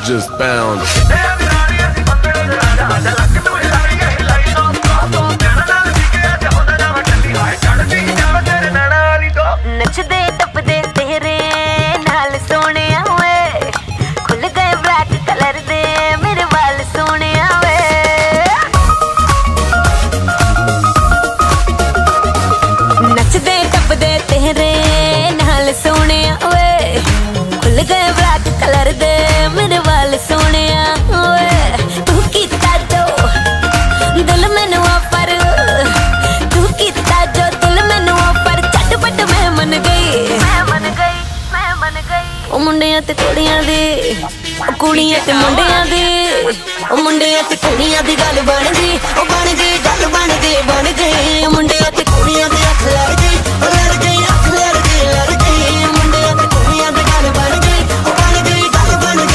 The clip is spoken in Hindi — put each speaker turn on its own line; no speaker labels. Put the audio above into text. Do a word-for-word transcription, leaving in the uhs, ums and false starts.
just bounce.
नचदे टपदे तेरे नाल सोने वे, खुल गए ब्लैक कलर दे मेरे वाल सोने वे। नचदे टपदे तेरे नाल सोने वे, खुल गए ब्लैक कलर दे मेरे वाल सोने वे। तू कीता जो दिल मैनू ऑफर, तू कीता जो दिल मैनू ऑफर, झटपट मैं मन गई, मैं मन गई, मैं मन गई। ओ मुंडियां ते कुड़ियां दी, ओ कुड़ियां ते मुंडियां दी, ओ मुंडियां ते कुड़ियां दी गल बन गई, ओ बन गई गल बन गई बन गई। मुंडियां ते कुड़ियां दी अख लग